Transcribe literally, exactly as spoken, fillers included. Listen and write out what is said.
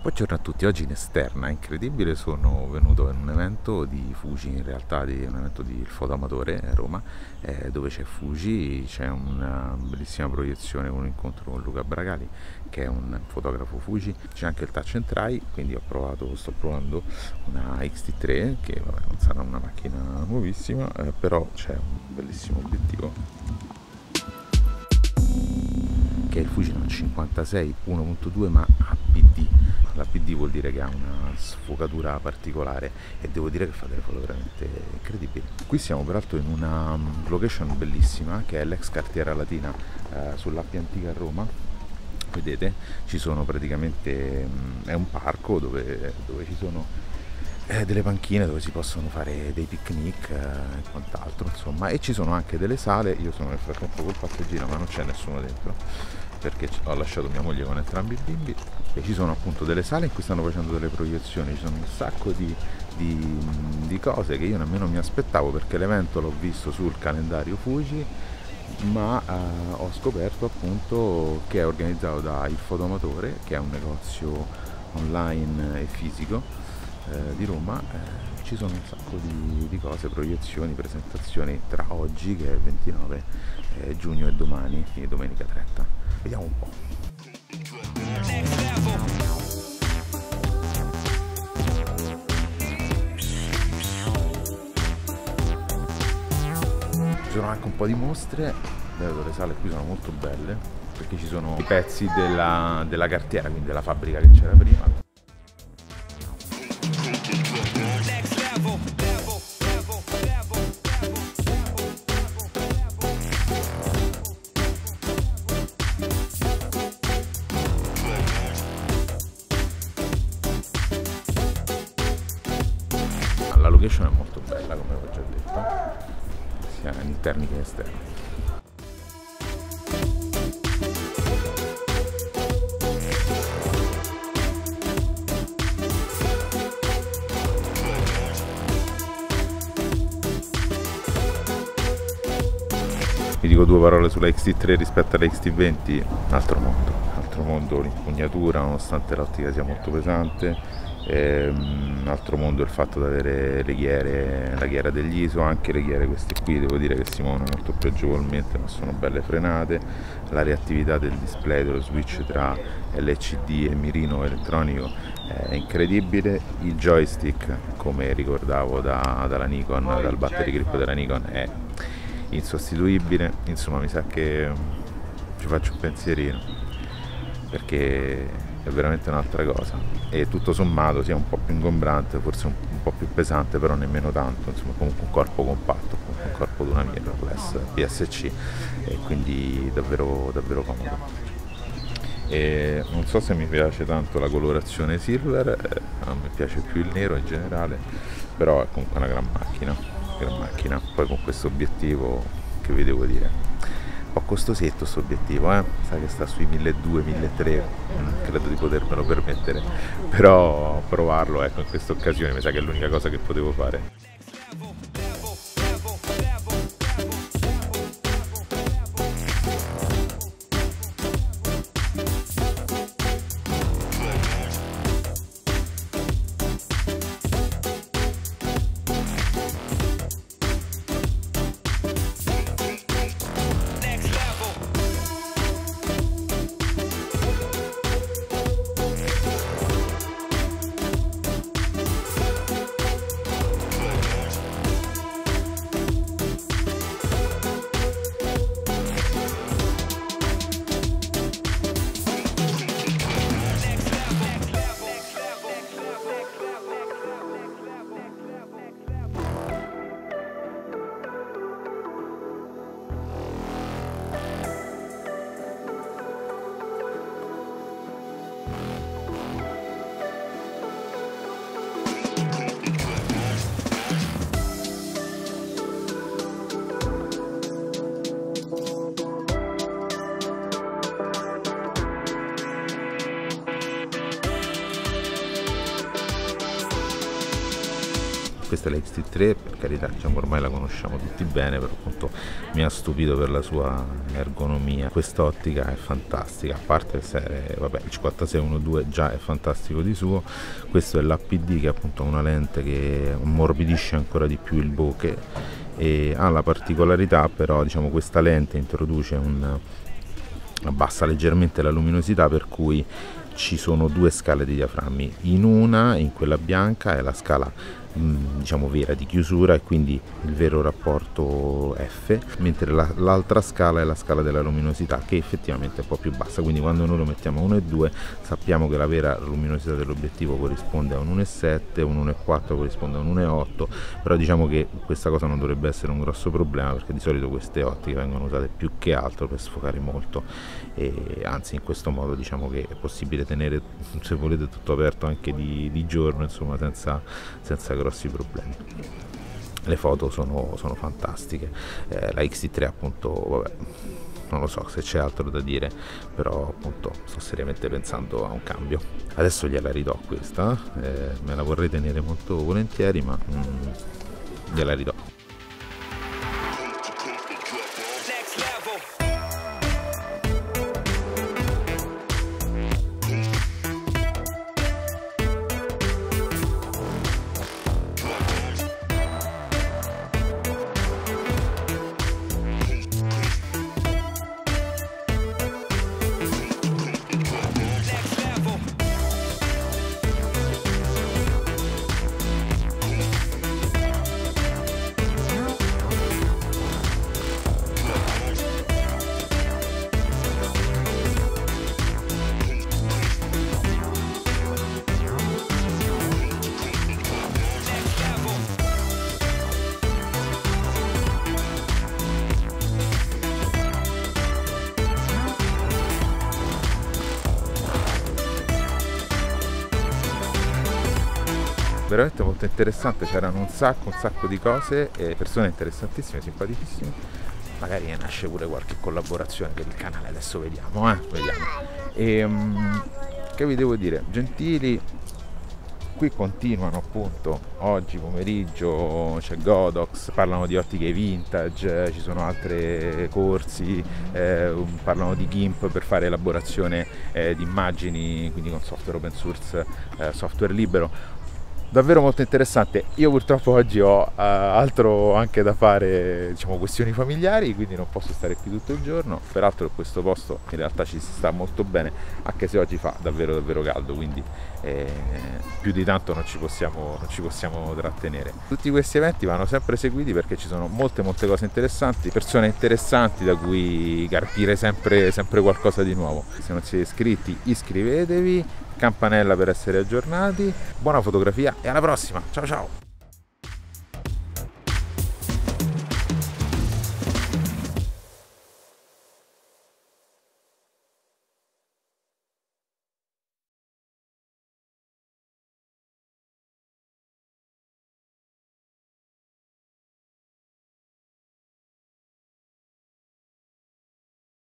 Buongiorno a tutti, oggi in esterna, incredibile, sono venuto in un evento di Fuji, in realtà di un evento di fotoamatore a Roma, eh, dove c'è Fuji, c'è una bellissima proiezione, un incontro con Luca Bragali, che è un fotografo Fuji, c'è anche il Touch and Try, quindi ho provato, sto provando una X T tre, che vabbè, non sarà una macchina nuovissima, eh, però c'è un bellissimo obiettivo, che è il Fujinon cinquantasei uno punto due ma A P D. La P D vuol dire che ha una sfocatura particolare e devo dire che fa delle foto veramente incredibili. Qui siamo peraltro in una location bellissima che è l'ex Cartiera Latina, eh, sull'Appia Antica a Roma. Vedete, ci sono praticamente, mh, è un parco dove, dove ci sono eh, delle panchine dove si possono fare dei picnic eh, e quant'altro, insomma, e ci sono anche delle sale. Io sono nel frattempo col passeggino ma non c'è nessuno dentro perché ho lasciato mia moglie con entrambi i bimbi, e ci sono appunto delle sale in cui stanno facendo delle proiezioni, ci sono un sacco di, di, di cose che io nemmeno mi aspettavo, perché l'evento l'ho visto sul calendario Fuji, ma eh, ho scoperto appunto che è organizzato da Il Fotoamatore, che è un negozio online e fisico eh, di Roma. Eh, ci sono un sacco di, di cose, proiezioni, presentazioni tra oggi, che è il ventinove eh, giugno, e domani, quindi domenica trenta. Vediamo un po'. Ci sono anche un po' di mostre, le sale qui sono molto belle perché ci sono i pezzi della, della cartiera, quindi della fabbrica che c'era prima. La location è molto bella, come ho già detto, sia in interni che esterni. Vi dico due parole sulla X T tre rispetto alla X T venti, un altro mondo, un altro mondo l'impugnatura, nonostante l'ottica sia molto pesante. E, um, un altro mondo il fatto di avere le ghiere, la ghiera degli I S O, anche le ghiere queste qui devo dire che si muovono molto più agevolmente, ma sono belle frenate. La reattività del display, dello switch tra L C D e mirino elettronico è incredibile. Il joystick, come ricordavo da, dalla Nikon, dal battery grip della Nikon, è insostituibile. Insomma, mi sa che ci faccio un pensierino, perché è veramente un'altra cosa, e tutto sommato sia un po' più ingombrante, forse un, un po' più pesante, però nemmeno tanto. Insomma, comunque un corpo compatto, comunque un corpo di una mirrorless P S C, e quindi davvero davvero comodo. E non so se mi piace tanto la colorazione silver, eh, a me piace più il nero in generale, però è comunque una gran macchina, gran macchina. Poi con questo obiettivo, che vi devo dire, un po' costosetto questo obiettivo, eh? Sa che sta sui milleduecento milletrecento, non credo di potermelo permettere, però provarlo, ecco, in questa occasione mi sa che è l'unica cosa che potevo fare. Questa è la X T tre, per carità, diciamo ormai la conosciamo tutti bene, però appunto mi ha stupito per la sua ergonomia. Quest'ottica è fantastica, a parte essere, vabbè, il cinquantasei uno due già è fantastico di suo. Questo è l'A P D, che è appunto una lente che ammorbidisce ancora di più il bokeh e ha la particolarità, però, diciamo, questa lente introduce un abbassa leggermente la luminosità, per cui ci sono due scale di diaframmi. In una, in quella bianca, è la scala mh, diciamo vera di chiusura e quindi il vero rapporto F, mentre l'altra scala è la scala della luminosità, che effettivamente è un po' più bassa, quindi quando noi lo mettiamo a uno virgola due sappiamo che la vera luminosità dell'obiettivo corrisponde a un uno virgola sette, un uno virgola quattro corrisponde a un uno virgola otto, però diciamo che questa cosa non dovrebbe essere un grosso problema, perché di solito queste ottiche vengono usate più che altro per sfocare molto, e anzi in questo modo diciamo che è possibile tenere, se volete, tutto aperto anche di, di giorno, insomma, senza, senza grossi problemi. Le foto sono, sono fantastiche. Eh, la X T tre appunto, vabbè, non lo so se c'è altro da dire, però appunto sto seriamente pensando a un cambio. Adesso gliela ridò questa, eh, me la vorrei tenere molto volentieri, ma mm, gliela ridò. Veramente molto interessante, c'erano un sacco, un sacco di cose e persone interessantissime, simpaticissime. Magari ne nasce pure qualche collaborazione per il canale, adesso vediamo, eh, vediamo. E um, che vi devo dire, gentili, qui continuano appunto, oggi pomeriggio c'è Godox, parlano di ottiche vintage, ci sono altri corsi, eh, parlano di GIMP per fare elaborazione eh, di immagini, quindi con software open source, eh, software libero. Davvero molto interessante. Io purtroppo oggi ho uh, altro anche da fare, diciamo questioni familiari, quindi non posso stare qui tutto il giorno. Peraltro questo posto in realtà ci si sta molto bene, anche se oggi fa davvero davvero caldo, quindi eh, più di tanto non ci possiamo, non ci possiamo trattenere. Tutti questi eventi vanno sempre seguiti perché ci sono molte molte cose interessanti, persone interessanti da cui carpire sempre, sempre qualcosa di nuovo. Se non siete iscritti, iscrivetevi, campanella per essere aggiornati, buona fotografia e alla prossima, ciao ciao!